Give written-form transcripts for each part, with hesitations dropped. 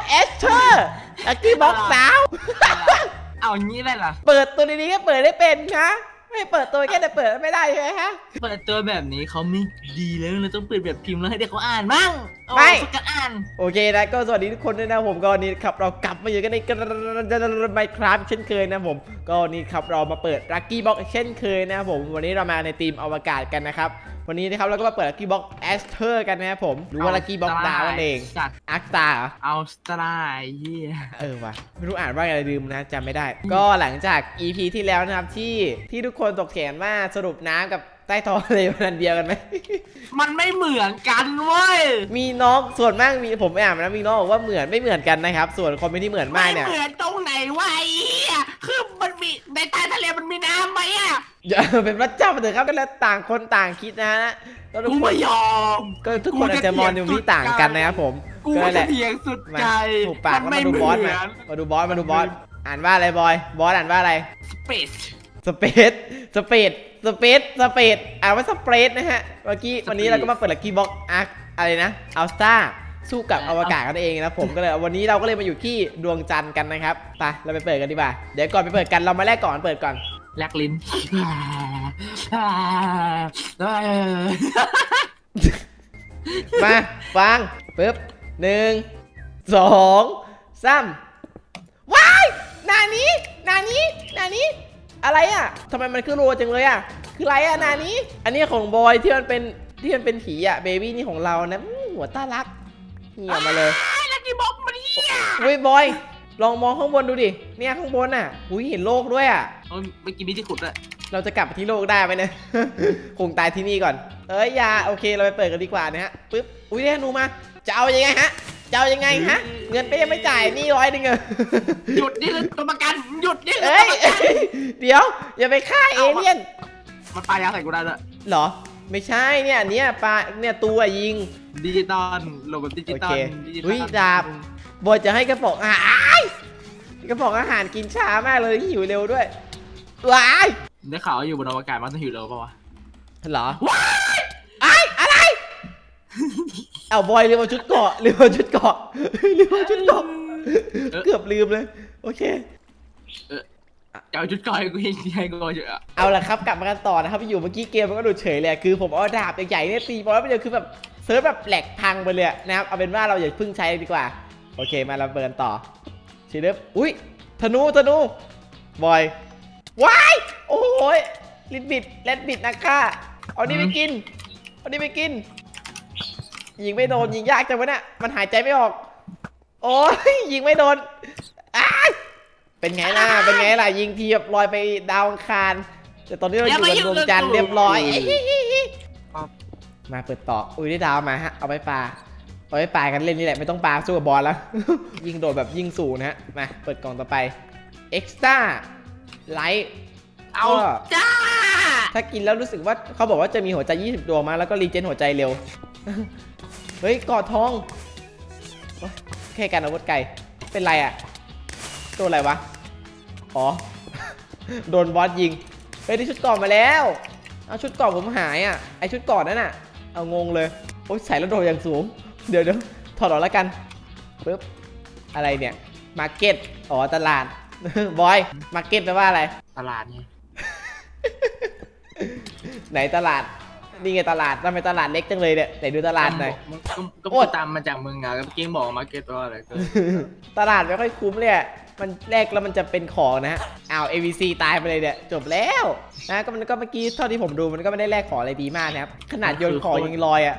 เอสเธอร์ลักกี้บ็อกสาวเอางี้ได้เหรอเปิดตัวดีๆก็เปิดได้เป็นนะไม่เปิดตัวแค่แต่เปิดไม่ได้ใช่ไหมฮะเปิดตัวแบบนี้เขาไม่ดีแล้วเราต้องเปิดแบบพิมพ์แล้วให้เด็กเขาอ่านบ้างไม่กันอ่านโอเคนะก็สวัสดีทุกคนด้วยนะผมก็วันนี้ครับเรากลับมาอยู่กันในไมค์ครับเช่นเคยนะผมก็นี่ครับเรามาเปิดลักกี้บ็อกเช่นเคยนะผมวันนี้เรามาในทีมอวกาศกันนะครับวันนี้นะครับเราก็มาเปิดลักกี้บ็อกแอสเธอร์กันนะครับผมหรือว่าลักกี้บ็อกดาวนั่นเองอักตาเอาสตาร์ว่ะไม่รู้อ่านว่าอะไรลืมนะจำไม่ได้ก็หลังจาก EP ที่แล้วนะครับที่ทุกคนตกเถียงว่าสรุปน้ำกับใต้ท้องทะเลมันเดียวกันไหมมันไม่เหมือนกันเว้ยมีน้องส่วนมากมีผมอ่านนะมีน้องบอกว่าเหมือนไม่เหมือนกันนะครับส่วนคนที่เหมือนมากเนี่ยไม่เหมือนตรงไหนวะคือมันมีในใต้ทะเลมันมีน้ำไหมอ่ะอย่าเป็นพระเจ้าเถอะครับก็แล้วต่างคนต่างคิดนะกูไม่ยอมก็ทุกคนอาจจะมองในมุมที่ต่างกันนะครับผมก็แหละเพียงสุดใจถูกปากมาดูบอสมาดูบอสอ่านว่าอะไรบอสอ่านว่าอะไรสเปซอ่านว่าสเปรดนะฮะเมื่อกี้วันนี้เราก็มาเปิดลักกี้บ็อกอาร์คอะไรนะอัลสตาสู้กับอวกาศกันเองนะผมก็เลยวันนี้เราก็เลยมาอยู่ที่ดวงจันทร์กันนะครับไปเราไปเปิดกันดีกว่าเดี๋ยวก่อนไปเปิดกันเรามาแลกก่อนเปิดก่อนแลกลิ้นมาฟังปึ๊บ1 2 3ว้ายนานี้อะไรอ่ะทำไมมันคือโรจังเลยอ่ะคืออะไรอ่ะนานี้อันนี้ของบอยที่มันเป็นผีอ่ะเบบี้นี่ของเรานะหัวตารักเหี่ยวมาเลยลักกี้บ็อกมันเหี่ยอุ้ยบอยลองมองข้างบนดูดิเนี่ยข้างบนอ่ะอุ้ยเห็นโลกด้วยอ่ะเมื่อกี้มีที่ขุดอะเราจะกลับไปที่โลกได้ไหมเนี่ยคงตายที่นี่ก่อนอย่าโอเคเราไปเปิดกันดีกว่านะฮะปึ๊บอุ้ยเนี่ยหนูมาจะเอายังไงฮะเงินไปยังไม่จ่ายนี่100 นึงหยุดนี่เลยตัวประกันหยุดนี่เลยเดี๋ยวอย่าไปฆ่าเอเลี่ยนมันปลายาใส่กูได้ด้วยหรอไม่ใช่เนี่ยปลาเนี่ยตัวยิงดิจิตอลโลแบบดิจิตอลอุ้ยดาบบอยจะให้กระป๋องอาหารกินช้ามากเลยหิวเร็วด้วยว้ายได้ข่าวอยู่บนอวกาศมันต้องหิวเร็วป่าวะหรอว้ายอะไรเอาบอยลืมชุดเกาะเกือบลืมเลยโอเคจะเอาชุดเกาะให้กูให้กูเยอะเอาละครับกลับมากันต่อนะครับอยู่เมื่อกี้เกมมันก็ดูเฉยเลยคือผมเอาดาบใหญ่ๆเนี่ยตีบอลแล้วมันคือแบบเซิร์ฟแบบแหลกพังไปเลยนะครับเอาเป็นว่าเราอย่าพึ่งใช้ดีกว่าโอเคมาเราเปิดต่อชีเดฟอุ้ยธนูบอยว้ายโอ้ยเลดบิดนะค่ะเอานี่ไปกินยิงไม่โดนยิงยากจังวะเนี่ยมันหายใจไม่ออกโอ้ยยิงไม่โดนเป็นไงล่ะยิงทีแบบลอยไปดาวอังคารแต่ตอนนี้เราอยู่บนดวงจันทร์เรียบร้อยมาเปิดต่ออุ้ยได้ดาวมาฮะเอาไปปากันเล่นนี่แหละไม่ต้องปาสู้กับบอลแล้วยิงโดดแบบยิงสูงนะฮะมาเปิดกล่องต่อไปเอ็กซ์ต้าไลท์เอาจ้าถ้ากินแล้วรู้สึกว่าเขาบอกว่าจะมีหัวใจ20 ดวงมาแล้วก็รีเจนหัวใจเร็วเฮ้ยกอดทองแค่การอาวุธไกลเป็นไรอ่ะตัวอะไรวะอ๋อโดนบอสยิงเฮ้ยได้ชุดก่อนมาแล้วเอาชุดก่อนผมหายอ่ะไอชุดก่อนนั่นน่ะเอางงเลยโอ้ยใส่แล้วโดดอย่างสูงเดี๋ยวถอดออกแล้วกันปึ๊บอะไรเนี่ยมาร์เก็ตอ๋อตลาดบอยมาร์เก็ตแปลว่าอะไรตลาดไงไหนตลาดนี่ไงตลาดทำไมตลาดเล็กจังเลยเนี่ยไหนดูตลาดหน่อยก็พูดตามมาจากมึงอะเมื่อกี้บอกมาร์เก็ตตัวอะไรตลาดไม่ค่อยคุ้มเลยมันแรกแล้วมันจะเป็นของนะอ้าว AVC ตายไปเลยเนี่ยจบแล้วนะก็มันก็เมื่อกี้เท่าที่ผมดูมันก็ไม่ได้แลกของอะไรดีมากนะครับขนาดโยนของยังลอยอ่ะ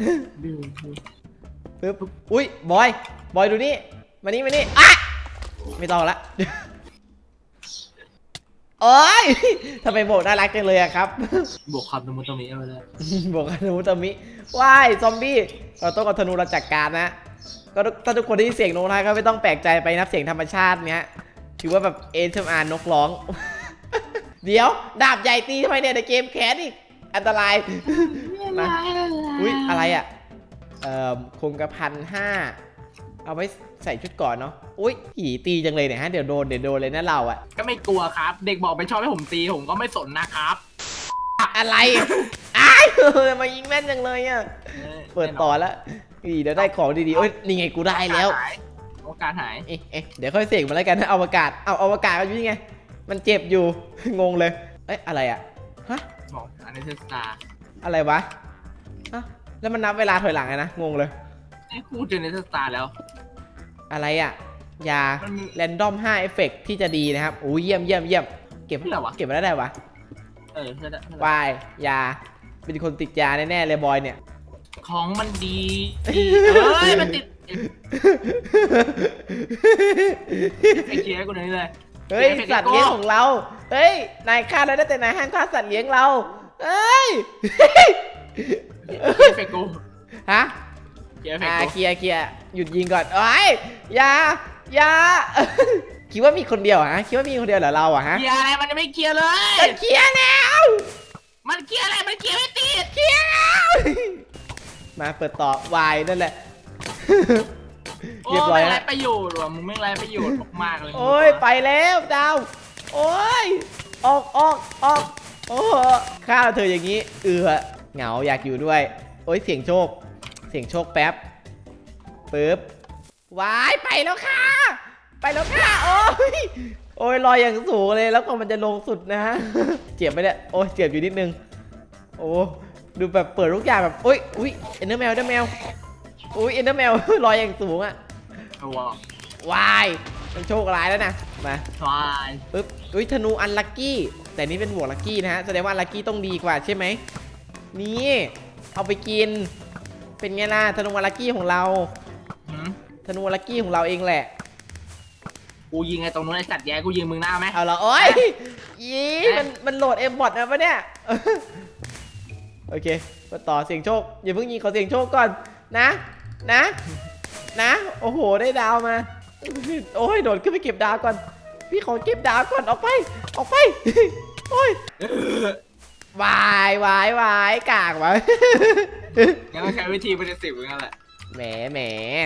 ปึ๊บอุ้ยบอยดูนี่มานี่อ่ะไม่ต้องละโอ้ยทำไมโบกน่ารักจังเลยอะครับบวกคำธนูตมิเอาไปเลยบวกคำธนูตมิว้ายซอมบี้เราต้องเอาธนูเราจัดการนะก็ถ้าทุกคนที่เสียงนกนะก็ไม่ต้องแปลกใจไปนับเสียงธรรมชาติเนี้ยถือว่าแบบASMRนกร้องเดี๋ยวดาบใหญ่ตีทำไมเนี่ยในเกมแคสอีกอันตรายนะอุ้ยอะไรอะคงกระพัน5เอาไว้ใส่ชุดก่อนเนาะอุ้ยผีตีจังเลยเนี่ยฮะเดี๋ยวโดนเลยนะเราอะก็ไม่กลัวครับเด็กบอกไม่ชอบให้ผมตีผมก็ไม่สนนะครับอะไรมายิงแม่นจังเลยอะเปิดต่อแล้วเดี๋ยวได้ของดีๆโอ้ยนี่ไงกูได้แล้วอวกาศหายเดี๋ยวค่อยเสกมาแล้วกันนะอวกาศเอาอวกาศมันอยู่ยังไงมันเจ็บอยู่ งงเลยเอ้ยอะไรอะฮะบอกอันนี้คือสตาร์อะไรวะฮะแล้วมันนับเวลาถอยหลังไงนะงงเลยไอ้คู่เจอในสตาร์แล้วอะไรอะยาแรนดอม5เอฟเฟกที่จะดีนะครับโอ้เยี่ยมเก็บมาได้วะวายยาเป็นคนติดยาแน่ๆเลยบอยเนี่ยของมันดีเฮ้ยมันติดไอ้เคียร์กูหน่อยเลยเฮ้ยสัตว์เลี้ยงของเราเฮ้ยนายฆ่าแล้วแต่นายห้ามฆ่าสัตว์เลี้ยงเราเฮ้ยเฟกูฮะเคลียร์หยุดยิงก่อนเอ้ยอย่าคิดว่ามีคนเดียวฮะคิดว่ามีคนเดียวเหรอเราอะฮะเคลียร์อะไรมันไม่เคลียร์เลยมันเคลียร์แล้วมันเคลียร์อะไรมันเคลียร์ไม่ติดเคลียร์แล้วมาเปิดต่อวายนั่นแหละเรียบร้อยแล้วไรประโยชน์ว่ะมึงไม่ไรประโยชน์มากเลยโอ้ยไปแล้วดาวโอ้ยออกโอ้ฆ่าเธออย่างนี้เหงาอยากอยู่ด้วยโอ้ยเสียงโชคแป๊บปึ๊บวายไปแล้วค่ะโอ้ยลอยอย่างสูงเลยแล้วก็มันจะลงสุดนะฮะเจ็บไหมเนี่ยโอ้ยเจ็บอยู่นิดนึงโอ้ดูแบบเปิดทุกอย่างแบบอุ้ยเอ็นเดอร์แมวอุ้ยเอ็นเดอร์แมวลอยอย่างสูงอ่ะวายมันโชคร้ายแล้วนะมาวายปึ๊บอุ้ยธนูอันลัคกี้แต่นี่เป็นบวกลัคกี้นะฮะแสดงว่าลัคกี้ต้องดีกว่าใช่ไหมนี่เอาไปกินเป็นไงล่ะธนูอันลัคกี้ของเราธนูอันลัคกี้ของเราเองแหละกูยิงไอ้ตรงนู้นไอ้สัตว์แย่กูยิงมึงหน้าไหมเอาละโอ้ยมันโหลดเอ็มบอทนะปะเนี่ยโอเคมาต่อเสียงโชคอย่าเพิ่งยิงขอเสียงโชคก่อนนะโอ้โหได้ดาวมาโอ้ยโดดขึ้นไปเก็บดาวก่อนพี่ขอเก็บดาวก่อนออกไปโอ้ยวายกากวะงั้นต้องใช้วิธีเป็น10เหมือนกันแหละแหม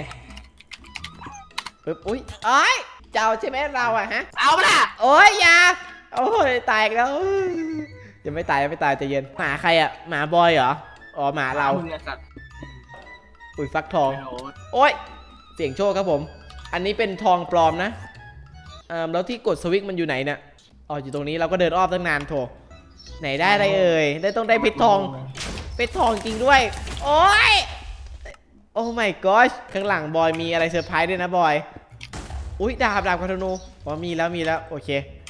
ปึ๊บอุ้ยเจ้าใช่ไหมเราอะฮะเอาล่ะโอ้ยยาโอ้ยตายแล้วยังไม่ตายใจเย็นหมาใครอะหมาบอยเหรออ๋อหมาเราอุ้ยฟักทองโอ้ยเสียงโชคครับผมอันนี้เป็นทองปลอมนะแล้วที่กดสวิตช์มันอยู่ไหนเนี่ยอ๋ออยู่ตรงนี้เราก็เดินอ้อมตั้งนานโถไหนได้อะไรเอ่ยต้องได้เพชรทองจริงด้วยโอ้ยโอ้ my gosh ข้างหลังบอยมีอะไรเซอร์ไพรส์ด้วยนะบอยอุ้ยดาบกระธนูอ๋อมีแล้วโอเค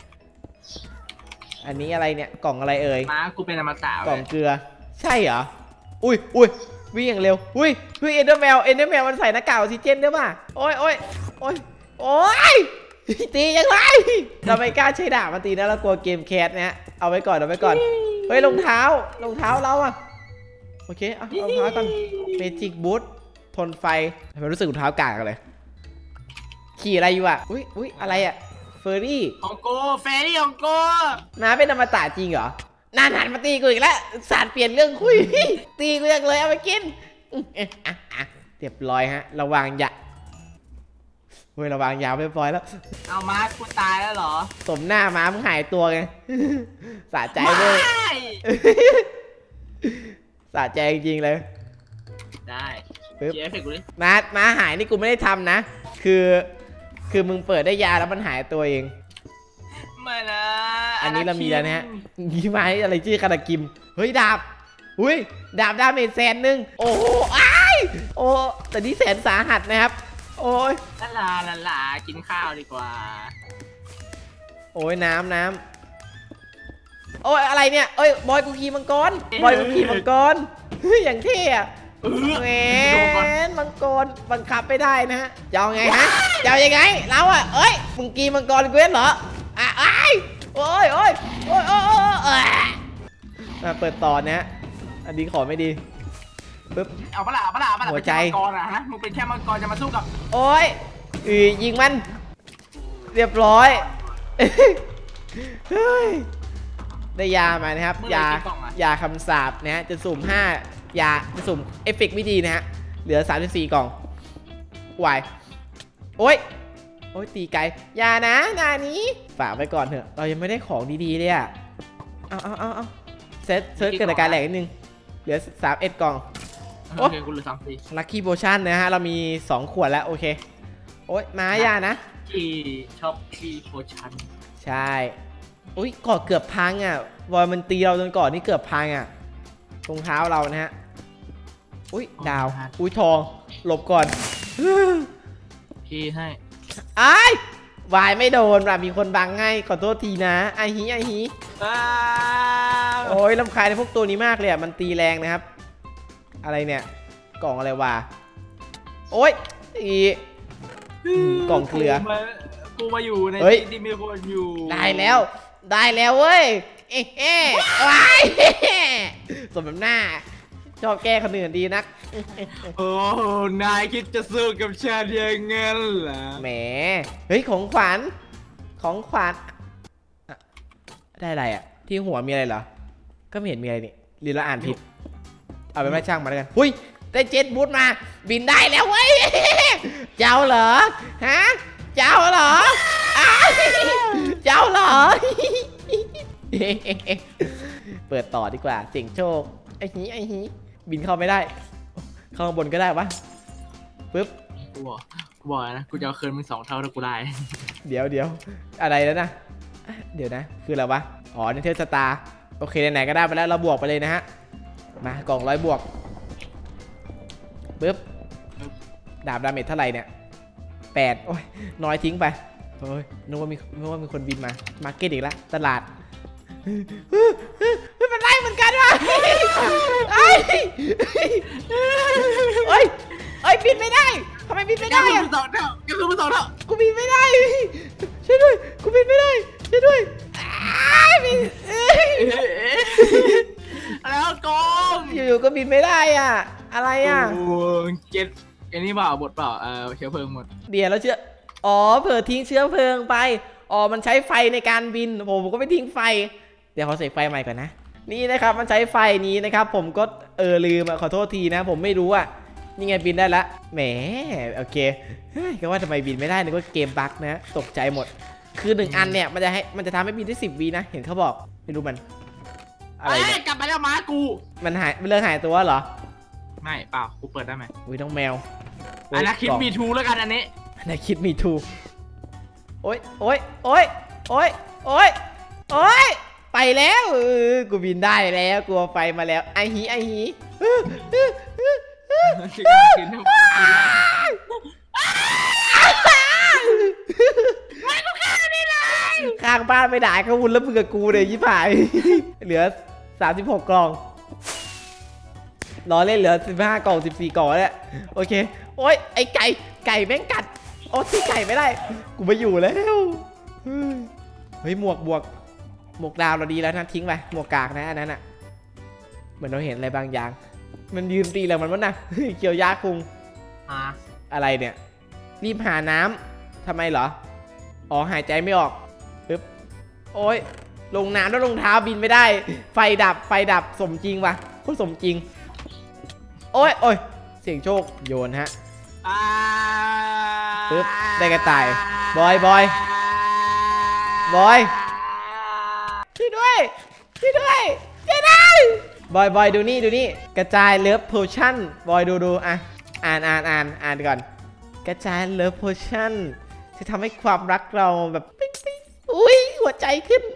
อันนี้อะไรเนี่ยกล่องอะไรเอ่ยม้ากูเป็นอมตะกล่องเกลือใช่เหรออุ้ยวิ่งอย่างเร็วอุ้ยเอ็นเดอร์แมวมันใส่หน้ากากออกซิเจนด้วยป่ะโอ้ยตียังไงเราไม่กล้าใช้ดาบมาตีนะเรากลัวเกมแคสนะฮะเอาไว้ก่อนเฮ้ยรองเท้าเราอะโอเคเอารองเท้าก่อนเมจิกบูททนไฟทำไมรู้สึกรองเท้ากากกันเลยขี่อะไรอยู่อะอุ้ยอะไรอะเฟอร์รี่ของโกเฟรรี่ของโกมาเป็นอมตะจริงเหรอนานหันมาตีกูอีกแล้วสารเปลี่ยนเรื่องคุยตีกูยังเลยเอาไปกินเรียบร้อยฮะระวังยาระวังยาวเรียบร้อยแล้วเอาม้ากูตายแล้วเหรอสมหน้าม้ามึงหายตัวไงสะใจเลยสะใจจริงๆเลยได้เจ๊เฟกกูดิม้าหายนี่กูไม่ได้ทำนะคือมึงเปิดได้ยาแล้วมันหายตัวเองไม่นะอันนี้เรามีแล้วนะฮะยี่ไม้อะไรชื่อคารากิมเฮ้ยดาบดาเมจ100,000โอ้โหโอ้แต่นี่แสนสาหัสนะครับโอ้ยลากินข้าวดีกว่าโอ้ยน้ำโอ้ยอะไรเนี่ยบอยกูขี่มังกรอย่างเท่อะแหมมังกรบังคับไม่ได้นะฮะจะเอาไงฮะจะเอายังไงเราอะมึงกีมังกรเกวียนเหรอโอ้ยมาเปิดต่อนะฮะอันนี้ขอไม่ดีปึ๊บเอาปะล่ะหัวใจมังกรอะฮะมึงเป็นแค่มังกรจะมาสู้กับโอ้ยยิงมันเรียบร้อยได้ยามานะครับยาคำสาปนะฮะจะสุ่ม5ยาจะสุ่มเอฟเฟกต์ไม่ดีนะฮะเหลือ34กล่องวายโอ้ยตีไกลยานะนานี้ฝากไว้ก่อนเถอะเรายังไม่ได้ของดีๆเลยอ่ะเอาเซิร์ชเกิดอาการแหลกนิดนึงเหลือ31กล่องโอเคกูเหลือ34 ลัคกี้โพชั่นนะฮะเรามี2ขวดแล้วโอเคโอ๊ยมาอย่านะที่ชอบที่โพชั่นใช่อุ้ยก่อเกือบพังอ่ะบอยมันตีเราจนก่อนนี่เกือบพังอ่ะรองเท้าเรานะฮะอุ้ยดาวอุ้ยทองหลบก่อนพี่ให้ไอ้วายไม่โดนว่ะมีคนบังให้ขอโทษทีนะไอฮีโอ้ยรำคาญในพวกตัวนี้มากเลยอ่ะมันตีแรงนะครับอะไรเนี่ยกล่องอะไรวะโอ้ยกล่องเกลือกูมาอยู่ในที่มีคนอยู่ได้แล้วเว้ยว้ายสมน้ำหน้าชอบแก้คนอื่นดีนักโอ้นายคิดจะสู้กับฉันยังไงล่ะแหมเฮ้ยของขวัญได้อะไรอ่ะที่หัวมีอะไรเหรอก็ไม่เห็นมีอะไรนี่หรือเราอ่านผิดเอาไปไม่ช่างมาแล้วกันหุ้ยได้เจ็ตบูทมาบินได้แล้วเว้ยเจ้าเหรอฮะเจ้าเหรอเจ้าเหรอเปิดต่อดีกว่าเสี่ยงโชคไอ้หีบินเข้าไม่ได้เข้าข้างบนก็ได้วะปึ๊บกูบอกนะกูจะเอาคืนมึง2 เท่าถ้ากูได้เดี๋ยวอะไรแล้วนะเดี๋ยวนะคืออะไรวะอ๋อเนเธอร์สตาร์โอเคไหนๆก็ได้ไปแล้วเราบวกไปเลยนะฮะมากล่อง100 บวกปึ๊บดาบดาเมจเท่าไหร่เนี่ย8โอ้ยน้อยทิ้งไปโอ้ยนึกว่ามีคนบินมามาร์เก็ตอีกแล้วตลาดไม่เป็นไรเหมือนกันวะเอ้ยบินไม่ได้ทำไมบินไม่ได้อะก็คือมึง2 เท่ากูบินไม่ได้ช่วยด้วยกูบินไม่ได้ช่วยด้วยแล้วกงอยู่ๆก็บินไม่ได้อ่ะอะไรอ่ะเจ็ดอันนี้เปล่าบทเปล่าเชื้อเพลิงหมดเดี๋ยวแล้วเผื่อทิ้งเชื้อเพลิงไปมันใช้ไฟในการบินผมก็ไม่ทิ้งไฟเดี๋ยวขอใส่ไฟใหม่ก่อนนะนี่นะครับมันใช้ไฟนี้นะครับผมก็ลืมขอโทษทีนะผมไม่รู้อ่ะนี่ไงบินได้ละแหมโอเคก็ว่าทำไมบินไม่ได้นึกว่าเกมบั๊กนะตกใจหมดคือ1 อันเนี่ยมันจะทำให้บินได้10 วินะเห็นเขาบอกไม่รู้มันอะไรกลับมาแล้วม้ากูมันเรื่องหายตัวเหรอไม่เปล่ากูเปิดได้ไหมอุ้ยต้องแมวอันนั้นคิดมีทูแล้วกันอันนี้อันนั้นคิดมีทูโอ๊ยไปแล้วกูบินได้แล้วกลัวไฟมาแล้วไอหีไม่ต้องฆ่านี่เลยข้างบ้านไม่ได้เขาวุ่นแล้วมึงกับกูเลยยี่ผายเหลือ36 กล่องรอเล่นเหลือ15 กล่อง14 กล่องแล้วโอเคโอ๊ยไอไก่แม่งกัดโอ้ที่ไก่ไม่ได้กูไปอยู่แล้วเฮ้ยหมวกดาวเราดีแล้วนะทิ้งไปหมวกกากนะอันนั้นอ่ะเหมือนเราเห็นอะไรบางอย่างมันยืนตีแล้วมันวะนะเกี่ยวยาคุงอะไรเนี่ยรีบหาน้ำทำไมเหรอหายใจไม่ออกปึ๊บโอ้ยลงน้ำแล้วรองเท้าบินไม่ได้ไฟดับสมจริงวะโคตรสมจริงโอ้ยเสียงโชคโยนฮะปึ๊บได้กระต่ายบอยช่วยด้วยบอยดูนี่กระจายเลิฟโพชั่นบอยดูอ่านก่อนกระจายเลิฟโพชั่นจะทำให้ความรักเราแบบอุ้ยหัวใจขึ้น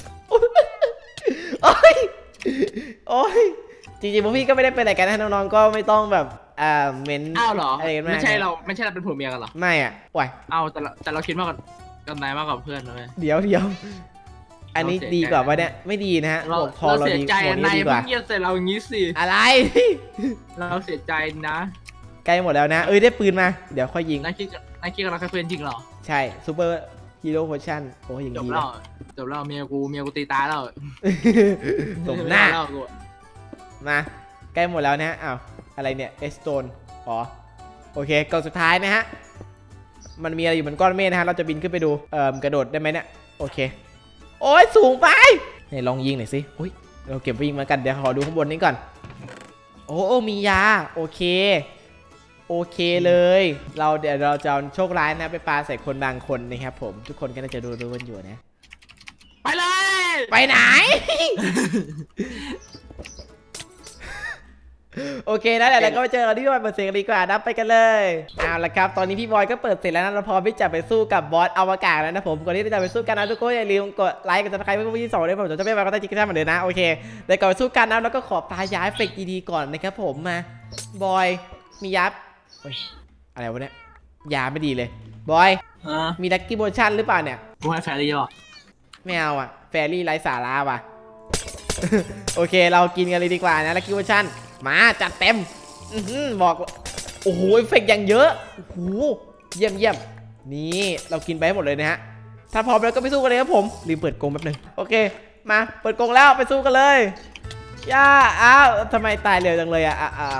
โอ้ยจริงๆพวกพี่ก็ไม่ได้เป็นอะไรกันนะน้องๆก็ไม่ต้องแบบเม้นเหรอไม่ใช่เราเป็นผัวเมียกันเหรอไม่อ่ะว่ะแต่เราคิดมากกันนายมากกว่าเพื่อนเลยเดี๋ยวอันนี้ดีกว่าปะเนี่ยไม่ดีนะฮะพอเราเสียใจนายเพิ่งเงียบใส่เราอย่างนี้สิอะไรเราเสียใจนะใกล้หมดแล้วนะได้ปืนมาเดี๋ยวค่อยยิงนายคิดกับเราแค่เพื่อนจริงเหรอใช่ซูเปอร์ฮีโร่โพชั่นโอ้ยอย่างนี้จบแล้วเมียกูตีตายแล้วสมหน้ามาใกล้หมดแล้วนะอ้าวอะไรเนี่ยเอสโตนโอเคกล่องสุดท้ายนะฮะมันมีอะไรอยู่บนก้อนเมฆนะฮะเราจะบินขึ้นไปดูกระโดดได้ไหมเนี่ยโอเคโอ้ยสูงไปไหนลองยิงหน่อยสิอุ้ยเราเก็บวิ่งมากันเดี๋ยวขอดูข้างบนนี้ก่อนโอ้มียาโอเคเลยเดี๋ยวเราจะโชคร้ายนะไปปาใส่คนบางคนนะครับผมทุกคนก็น่าจะดูกันอยู่นะไปเลยไปไหนโอเคนะเดี๋ยวเราก็ไปเจอกันที่บอยเปิดเสียงดีกว่านะไปกันเลยเอาละครับตอนนี้พี่บอยก็เปิดเสร็จแล้วนะเราพร้อมที่จะไปสู้กับบอสอวกาศแล้วนะผมก่อนที่จะไปสู้กันนะทุกคนอย่าลืมกดไลค์กดซับสไครป์เพื่อนๆที่2ด้วยผมจะไม่ไปก็ต้องจิ๊กกันเหมือนเดิมนะโอเคเดี๋ยวก่อนไปสู้กันนะแล้วก็ขอตายาเอฟเฟกต์ดีๆก่อนนะครับผมมาบอยมียับอะไรวะเนี่ยยาไม่ดีเลยบอยมีลัคกี้โมชั่นหรือเปล่าเนี่ยกูให้แฟรี่หรอไม่เอาอะแฟรี่ไร้สาระว่ะ โอเคเรากินกันเลยดีกว่านะลัคกี้โมชั่นมาจัดเต็มบอกโอ้โหเอฟเฟกต์อย่างเยอะโอ้โหเยี่ยมนี่เรากินไปให้หมดเลยนะฮะถ้าพร้อมแล้วก็ไปสู้กันเลยครับผมลืมเปิดกรงแป๊บนึงโอเคมาเปิดกรงแล้วไปสู้กันเลยย่าอ้าวทำไมตายเร็วจังเลยอะ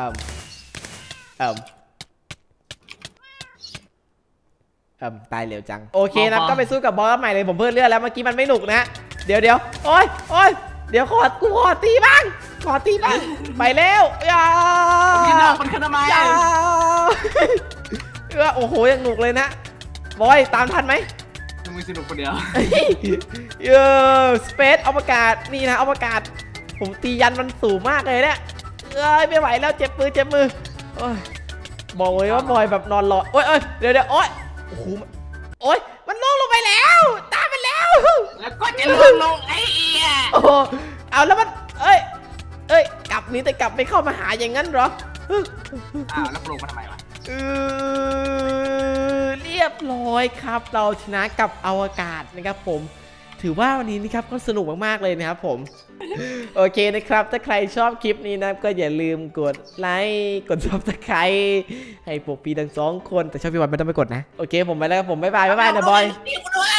ตายเร็วจังโอเคนะก็ไปสู้กับบอสใหม่เลยผมเพิ่มเลือดแล้วเมื่อกี้มันไม่หนุกนะเดี๋ยวโอ้ยเดี๋ยวขอตีบ้างไปแล้วอย่าพี่น้องมันขึ้นทำไมโอ้โหยังหนุกเลยนะบอยตามทันไหมมึงสนุกคนเดียวสเปซอวกาศนี่นะอวกาศผมตียันมันสูงมากเลยเนี่ยไม่ไหวแล้วเจ็บมือบอกเลยว่าบอยแบบนอนรอโอ้ยเดี๋ยวโอ้ยโอ้โหมันลงไปแล้วตามมันแล้วก็จะลงไอ้เหี้ยโอ้เอาแล้วมันเอ้ยกลับนี้แต่กลับไม่เข้ามาหาอย่างนั้นเหรอแล้วลงมาทำไมวะเรียบร้อยครับเราชนะกับอวกาศนะครับผมถือว่าวันนี้นะครับก็สนุกมากๆเลยนะครับผมโอเคนะครับถ้าใครชอบคลิปนี้นะก็อย่าลืมกดไลค์กดซับสไครต์ให้พวกพี่ทั้ง2คนแต่ชอบพี่บอลไม่ต้องไปกดนะโอเคผมไปแล้วผมบ๊ายบายนะบอย